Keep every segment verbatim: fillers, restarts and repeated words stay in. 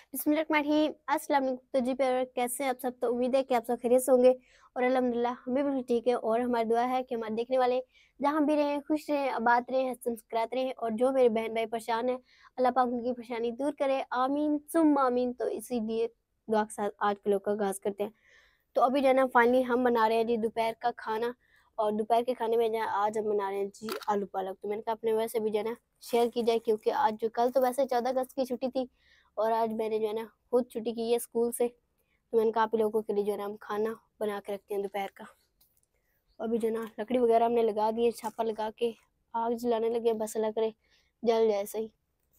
बिस्मिल्लाहिर्रहमानिर्रहीम। अस्सलाम वालेकुम। तो जी प्यारे, कैसे हैं आप सब? तो उम्मीद है कि आप सब खैरियत से होंगे और अल्हम्दुलिल्लाह हम भी बिल्कुल ठीक है। और हमारी दुआ है कि हमारे देखने वाले जहाँ भी रहें खुश रहें, आबाद रहें, हंसते मुस्कुराते रहें। और जो मेरे बहन भाई परेशान हैं, अल्लाह पाक उनकी परेशानी दूर करे, आमीन सुम्मा आमीन। तो इसीलिए दुआ के साथ आज के लोग का आगाज़ करते हैं। तो अभी जो है ना फाइनली हम बना रहे हैं जी दोपहर का खाना। और दोपहर के खाने में जो है आज हम बना रहे हैं जी आलू पालक। तो मैंने कहा अपने वैसे भी जो है ना शेयर की जाए, क्योंकि आज जो कल तो वैसे चौदह अगस्त की छुट्टी थी और आज मैंने जो है ना खुद छुट्टी की है स्कूल से। तो मैंने कहा आप लोगों के लिए जो है ना हम खाना बना के रखते हैं दोपहर का। और अभी जो है ना लकड़ी वगैरह हमने लगा दी है, छापा लगा के आग जलाने लगे, बस अल्लाह करे जल जाए सही।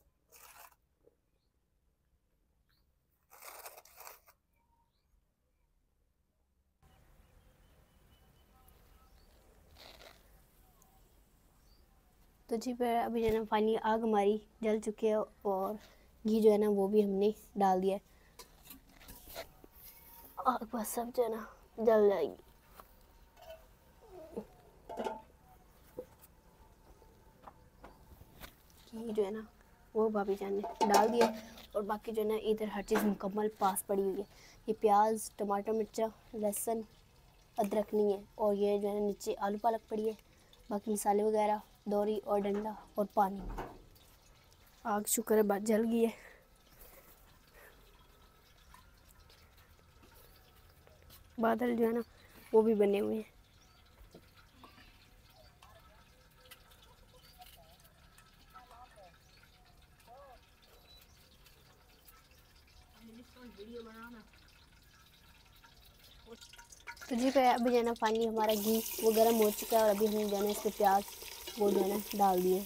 तो जी फिर अभी जो है ना फाइनली आग हमारी जल चुकी है और घी जो है ना वो भी हमने डाल दिया है। आग बस सब जो है ना जल जाएगी। घी जो है ना वो भाभी जान ने डाल दिया और बाकी जो है ना इधर हर चीज़ मुकम्मल पास पड़ी हुई है। ये प्याज, टमाटर, मिर्चा, लहसुन, अदरक नहीं है। और ये जो है नीचे आलू पालक पड़ी है, बाकी मसाले वगैरह, दोरी और डंडा और पानी। आग शुक्र है बात जल गई है। बादल जो है ना वो भी बने हुए हैं। तो जी पे अभी जो है ना फाइनली हमारा घी वो गर्म हो चुका है और अभी हमने जो है ना इसके प्याज वो जो है ना डाल दिए।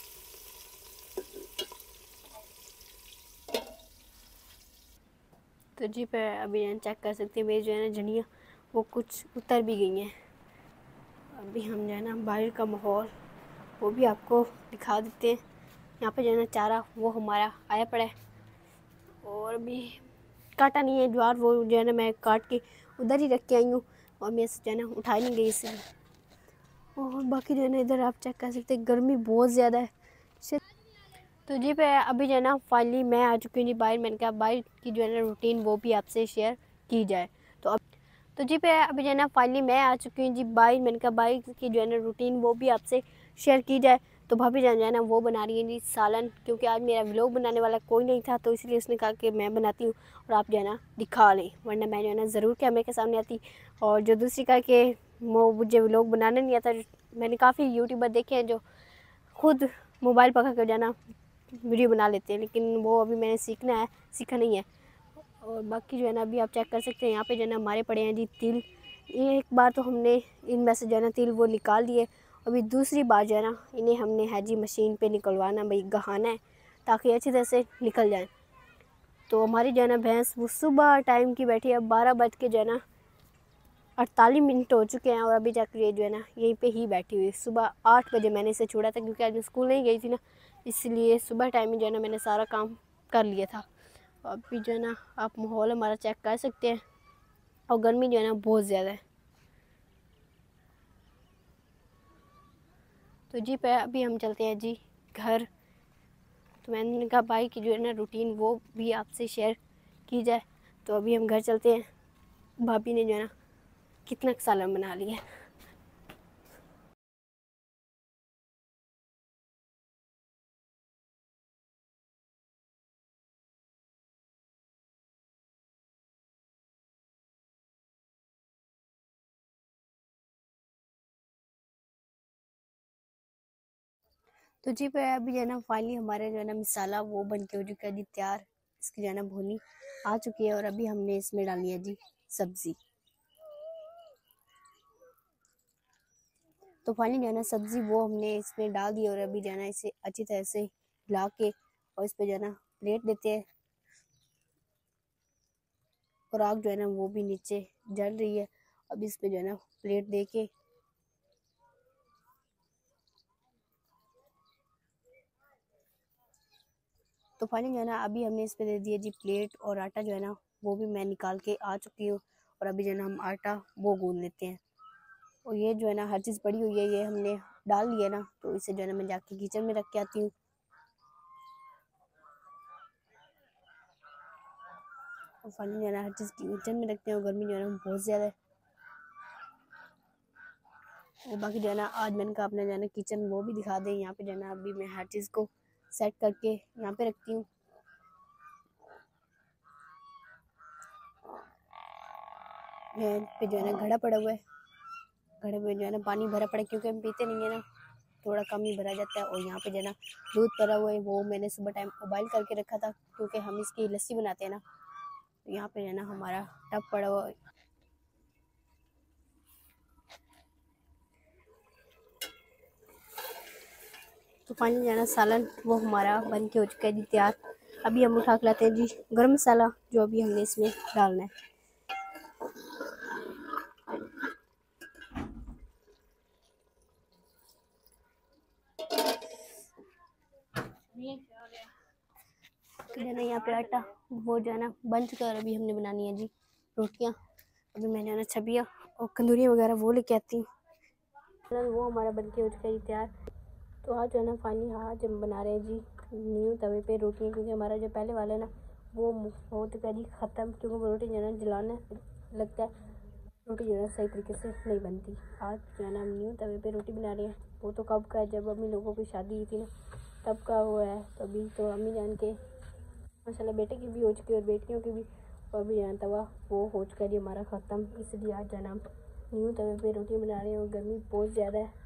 तो जी पे अभी जो है चेक कर सकते हैं मेरी जो है ना झंडियाँ वो कुछ उतर भी गई हैं। अभी हम जो है ना बाहर का माहौल वो भी आपको दिखा देते हैं। यहाँ पे जो है ना चारा वो हमारा आया पड़ा है और अभी काटा नहीं है ज्वार, वो जो है ना मैं काट के उधर ही रख के आई हूँ और मैं जो है ना उठाई नहीं गई इसलिए। और बाकी जो है ना इधर आप चेक कर सकते हैं गर्मी बहुत ज़्यादा है। तो जी पे अभी जो है ना फाइनली मैं आ चुकी हूँ जी बाहर। मैंने कहा बाहर की जो है ना रूटीन वो भी आपसे शेयर की जाए। तो अब तो जी पे अभी जो है ना फाइनली मैं आ चुकी हूँ जी बाहर। मैंने कहा बाहर की जो है ना रूटीन वो भी आपसे शेयर की जाए। तो भाभी जान जो है ना वो बना रही है जी सालन, क्योंकि आज मेरा व्लॉग बनाने वाला कोई नहीं था तो इसलिए उसने कहा कि मैं बनाती हूँ और आप जो है ना दिखा लें, वरना मैं जो है ना ज़रूर कैमरे के सामने आती। और जो दूसरी कहा कि वो मुझे व्लॉग बनाने नहीं आता। मैंने काफ़ी यूट्यूबर देखे हैं जो खुद मोबाइल पकड़ कर जाना वीडियो बना लेते हैं, लेकिन वो अभी मैंने सीखना है, सीखा नहीं है। और बाकी जो है ना अभी आप चेक कर सकते हैं यहाँ पे जो है ना हमारे पड़े हैं जी तिल। एक बार तो हमने इनमें से जो है ना तिल वो निकाल दिए, अभी दूसरी बार जो है ना इन्हें हमने है जी मशीन पे निकलवाना, भाई गहाना है ताकि अच्छी तरह से निकल जाए। तो हमारी जो है ना भैंस वो सुबह टाइम की बैठी है, बारह बज के जो है ना अड़तालीस मिनट हो चुके हैं और अभी जाकर ये जो है ना यहीं पे ही बैठी हुई। सुबह आठ बजे मैंने इसे छोड़ा था क्योंकि आज मैं स्कूल नहीं गई थी ना, इसलिए सुबह टाइम में जो है ना मैंने सारा काम कर लिया था। अभी जो है ना आप माहौल हमारा चेक कर सकते हैं और गर्मी जो है ना बहुत ज़्यादा है। तो जी पे अभी हम चलते हैं जी घर। तो मैंने कहा भाई की जो है ना रूटीन वो भी आपसे शेयर की जाए। तो अभी हम घर चलते हैं। भाभी ने जो है ना कितना सालन बना लिया है। तो जी पे अभी जो है ना फाइनली हमारे जो है ना मसाला वो बन के हो चुका है जी तैयार। इसकी जो है ना भुनी आ चुकी है और अभी हमने इसमें डाली है जी सब्ज़ी। तो फाइनली जो है ना सब्ज़ी वो हमने इसमें डाल दी और अभी जो है ना इसे अच्छी तरह से हिला के और इस पर जो है ना प्लेट देते हैं। और आग जो है ना वो भी नीचे जल रही है। अब इस पे जो है ना प्लेट दे के तो फाइनली जो है ना अभी हमने इस पे दे दिया जी प्लेट। और आटा जो है ना वो भी मैं निकाल के आ चुकी हूँ और अभी जो है ना हम आटा वो गूंद लेते हैं। और ये जो है ना हर चीज़ पड़ी हुई है, ये हमने डाल लिया ना, तो इसे जो है ना मैं जाके किचन में रख के आती हूँ। और फाइनली जो है ना हर चीज़ किचन में रखते हैं और गर्मी जो है ना बहुत ज़्यादा है। और बाकी जो है ना आज मैंने कहा अपने जो है ना किचन वो भी दिखा दें। यहाँ पे जो है ना अभी मैं हर चीज़ को सेट करके यहाँ पे रखती हूँ। यहाँ पे जो है ना घड़ा पड़ा हुआ है, घड़े में जो है ना पानी भरा पड़ा है क्योंकि हम पीते नहीं है ना, थोड़ा कम ही भरा जाता है। और यहाँ पे जो है ना दूध पड़ा हुआ है, वो मैंने सुबह टाइम उबाल करके रखा था क्योंकि हम इसकी लस्सी बनाते हैं ना। तो यहाँ पे जो है ना हमारा टब पड़ा हुआ है। तो पानी जो है ना सालन वो हमारा बन के हो चुका है जी तैयार। अभी हम उठा के लाते हैं जी गरम मसाला जो अभी हमने इसमें डालना है। जो है ना यहाँ पे आटा वो जो है ना बन चुका है और अभी हमने बनानी है जी रोटियाँ। अभी मैंने ना छबिया और कंदूरियाँ वगैरह वो लेके आती हूँ। वो हमारा बन के हो चुका है जी तैयार। तो आज जो है ना फाइनली आज हम बना रहे हैं जी न्यू तवे पे रोटियाँ, क्योंकि हमारा जो पहले वाला है ना वो हो चुका है जी ख़त्म, क्योंकि वो रोटी जो है ना जलाने लगता है, रोटी जो है ना सही तरीके से नहीं बनती। आज जो है ना हम न्यू तवे पे रोटी बना रहे हैं। वो तो कब का है, जब अम्मी लोगों की शादी हुई थी ना तब का हुआ है। तो अभी तो अम्मी जान के माशाल्लाह बेटे की भी हो चुकी है और बेटियों की भी। और अभी यहाँ तवा वो हो चुका है जी हमारा ख़त्म, इसलिए आज जो है ना हम न्यू तवे पे रोटी बना रहे हैं। और गर्मी बहुत ज़्यादा है।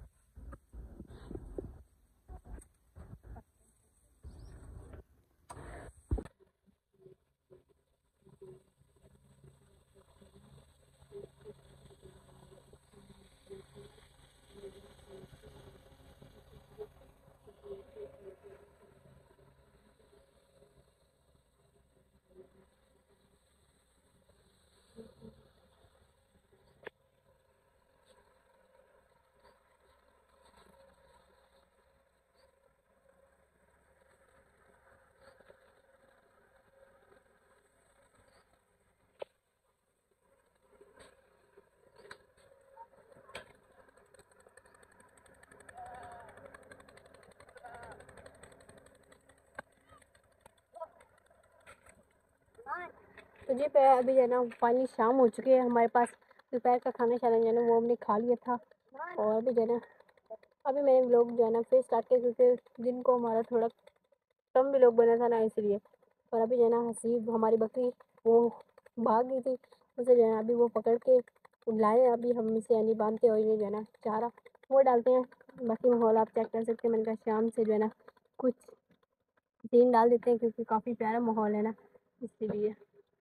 तो जी पे अभी जो है ना फाइनली शाम हो चुकी है। हमारे पास दोपहर का खाना शाना जो है ना वो हमने खा लिया था। और अभी जो है ना अभी मैंने व्लॉग जो है ना फिर स्टार्ट किया, क्योंकि दिन को हमारा थोड़ा कम भी लोग बना था ना इसलिए। और अभी जो है ना हसीब हमारी बकरी वो भाग गई थी, उसे जो है अभी वो पकड़ के लाए। अभी हम इसे यानी बांधते हुए जो है ना चारा वो डालते हैं। बाकी माहौल आप चेक कर सकते हैं। मैंने कहा शाम से जो है ना कुछ सीन डाल देते हैं, क्योंकि काफ़ी प्यारा माहौल है ना इसीलिए।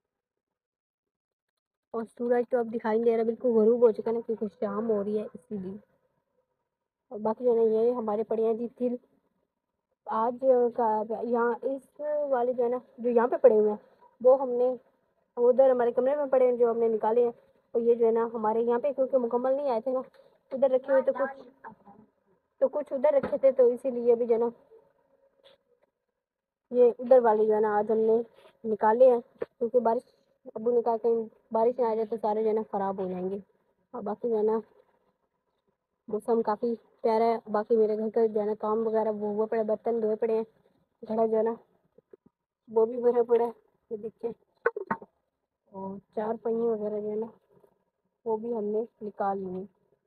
और सूरज तो अब दिखाई नहीं दे रहा, बिल्कुल गरूब हो चुका है ना, क्योंकि शाम हो रही है इसीलिए। और बाकी जो है ना ये हमारे पड़े हैं जी तिल। आज का यहाँ इस वाले जो है ना जो यहाँ पे पड़े हुए हैं वो हमने उधर हमारे कमरे में पड़े हैं जो हमने निकाले हैं। और ये जो है ना हमारे यहाँ पे क्योंकि मुकम्मल नहीं आए थे ना उधर रखे हुए, तो कुछ तो कुछ उधर रखे थे, तो इसीलिए भी जो है ना ये उधर वाले जो है ना आज हमने निकाले हैं, क्योंकि बारिश अबू ने कहा कहीं बारिश ना आ जाए तो सारे जो है ना ख़राब हो जाएंगे। और बाकी जो है ना मौसम काफ़ी प्यारा है। बाकी मेरे घर का जो है ना काम वगैरह वो हुआ पड़े, बर्तन धोए पड़े हैं, घड़ा जो है ना वो भी भरा पड़ा है, ये देखिए। और चार पहिए वगैरह जो है ना वो भी हमने निकाल लिए।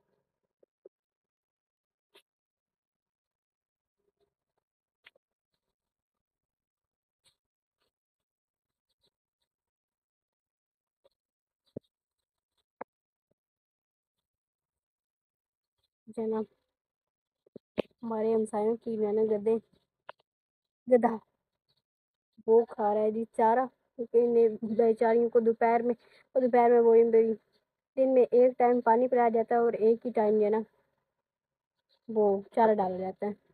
जो है ना हमारे हमसायों की जो है ना गधे गधा वो खा रहा है जी चारा, क्योंकि इन्हें बेचारियों को दोपहर में और दोपहर में वो इन दिन में एक टाइम पानी पिलाया जाता है और एक ही टाइम जो है ना वो चारा डाला जाता है।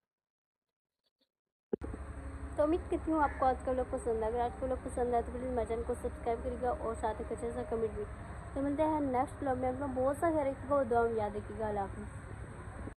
तो उम्मीद करती हूँ आपको आज का व्लॉग पसंद है। अगर आज का व्लॉग पसंद आए तो प्लीज़ मेरे चैनल को सब्सक्राइब करिएगा और साथ ही अच्छा सा कमेंट भी। तो मिलते हैं नेक्स्ट व्लॉग में। अपना बहुत सा ख्याल रखिएगा और दुआ में याद रखिएगा। अल्लाह हाफ़िज़।